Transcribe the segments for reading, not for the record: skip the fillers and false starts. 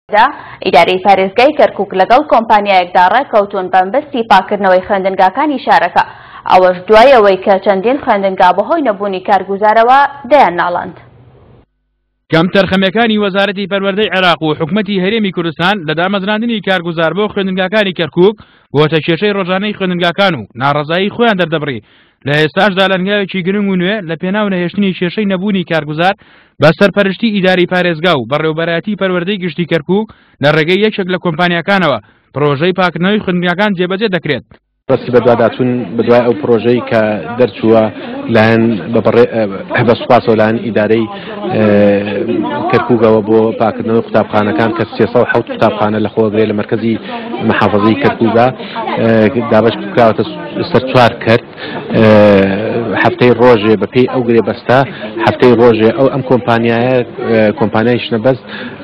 ئیدارەی پارێزگای کەرکووک لەگەڵ کۆمپانیایەکدا ڕێکەوتوون بەمبەستی پاکردنەوەی خوێندنگاکانی شارەکە. ئەوەش دوای ئەوەی کە چەندین خوێندنگا بەهۆی نەبوونی کارگوزارەوە دەیان ناڵاند. کەم تەرخەمەکانی وەزارەتی پەروەردەی عێراق و حکومەتی هەرێمی کوردستان لە دامەزراندنی کارگوزار بۆ خوێندنگاکانی کەرکووک بۆتە کێشەی ڕۆژانەی خوێندنگاکان و ناڕەزایی خۆیان دەردەبڕی. لە ئێستاشدا لەنگاوێکی گرنگ و نوێ لە پێناو نەهێشتنی کێشەی نەبوونی کارگوزار بە سەرپەرشتی ئیداری پارێزگا و بەڕێوەبەرایەتی پەروەردەی گشتی کەرکووک لە ڕێگەی یەکێک لە کۆمپانیاکانەوە پرۆژەی پاکردنەوەی خوێندنگاکان جێبەجێ دەکرێت. ڕستی بەدواداچوون بەدوای ئەو پرۆژەی کە دەرچووە لایەن بە سوپاسەوە لایەن ئیدارەی کەرکووکەوە بۆ پاکردنەوەی قوتابخانەکان کە 307 قوتابخانە لەخۆگرێت لە مەرکەزی محافەزەی کەرکووکە دابەش بکراوەتە سەر 4 کرد. هەفتەی ڕۆژێ بەپێی ئەو گرێ بەستا هەفتەی ڕۆژێ ئەو ئەم کۆمپانیای شنەبەست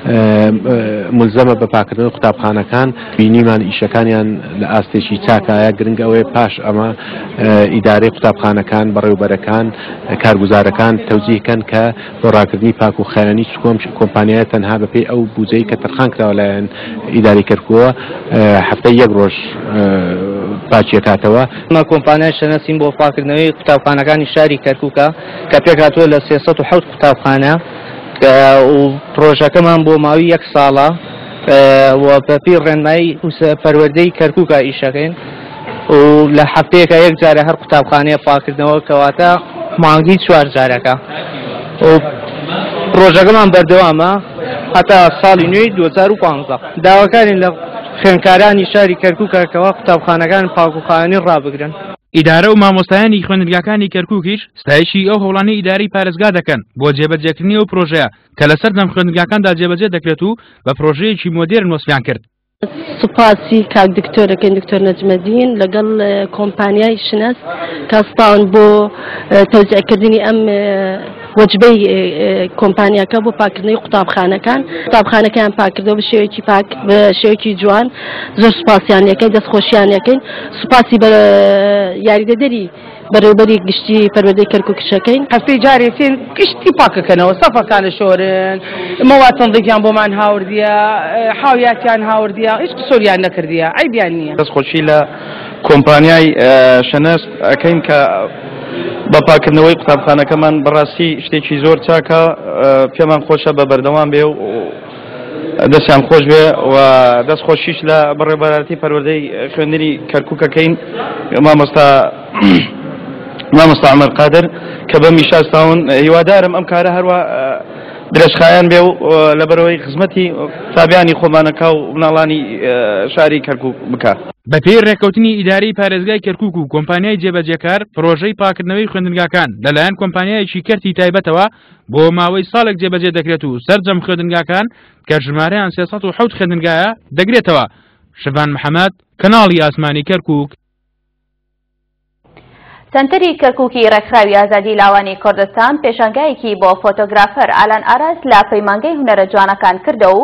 ملزەمە بە پاکردنەوەی قوتابخانەکان. بینیمان ئیشەکانیان لە ئاستێکی چاکایە گرنگ ئەوەیە پاش ئەمە ئیدارەی قوتابخانەکان بەڕێوەبەرەکان کارگوزارەکان تەوجیهکەن کە بۆ ڕاکردنی پاک و خێرانی کۆمپانیایە تەنها بەپێی ئەو بودجەی کە تەرخان کراوە لایەن ئیداری کەرکووە هەفتەی 1 ڕۆژ پاچیەکاتەوە. ئەمە کۆمپانیای شەنەسیم بۆ پاکردنەوەی قوتابخانەکانی شاری کەرکووکە کە پێکهاتووە لە 307 قوتابخانە و پرۆژەکەمان بۆ ماوەی 1 ساڵە و بەپێی ڕێنمایی پەروەردەی کەرکووکە ئیشەکەین و لە هەفتەیەکە 1 جارە هەر قوتابخانەیە پاکردنەوە کەواتە مانگی 4 جارەکە و پرۆژەکەمان بەردەوامە هەتا ساڵی نوێی 2015. داواکارین لە خوێندکارانی شاری کەرکووکەوە قوتابخانەکان پاکوخانەی ڕابگرن. ئیدارە و مامۆستایانی خوێندنگاکانی کەرکووکیش ستایشی ئەو هەوڵانەی ئیداری پارێزگا دەکەن بۆ جێبەجێکردنی ئەو پرۆژەیە کە لەسەر دەم خوێندنگاکاندا جێبەجێ دەکرێت و بە پرۆژەیەکی مۆدێرن وەسفیان کرد. سوپاسی کاک دکتۆرەکەین دکتۆر نەجمەدین لەگەڵ کۆمپانیای شنەس کەستان بۆ تەوزیعکردنی ئەم وەجبەی کۆمپانیاکە بۆ پاکردنەوەی قوتابخانەکان پاکردەوە بە شێوەیەکی جوان. زۆر سوپاسیان یەکەین دەستخۆشیان یەکەین. سوپاسی بە یاریدەدەری بەڕێوەبەری گشتی پەروەردەی کەرکووکشەکەین. هەفتەی جارێتین گشتی پاکەکەنەوە سەفەکانە شۆرن مەواتەندێکیان بۆمان هاوردیە حاویاتیان هاوردیە هیچ قسۆریان نەکردیە عیبیان نییە. دەستخۆشی لە کۆمپانیای شەنەست ئەەکەین کە بە پاکردنەوەی قوتابخانەکەمان بەڕاستی شتێکی زۆر چاکە پێمان خۆشە بە بەردەوام بێ و دەستیان خۆش بێ و دەستخۆشیش لە بەڕێوەبەرایەتی پەروەردەی خوێندنی کەرکووکەکەین مامۆستا عومەر قادر کە بە میشاستاون هیوادارم ئەم کارە هەروە درێژخایان بێ و لەبەرەوەی خزمەتی تابیانی خۆمانەکە و مناڵانی شاری کەرکووک بکە. بەپێی ڕێکەوتنی ئیدارەی پارێزگای کەرکووک و کۆمپانیای جێبەجێکار پرۆژەی پاکردنەوەی خوێندنگاکان لەلایەن کۆمپانیایەکی کەرتی تایبەتەوە بۆ ماوەی ساڵێک جێبەجێ دەکرێت و سەرجەم خوێندنگاکان کە ژمارەیان 307 خوێندنگایە دەگرێتەوە. شەبان محەممەد، کەناڵی ئاسمانی کەرکووک. سنتەری کەرکووکی ڕێکخراوی ئازادی لاوانی کوردستان پێشانگایەکی بۆ فۆتۆگرافەر ئالان ئاراس لە پەیمانگەی هونەرە جوانەکان کردەوە.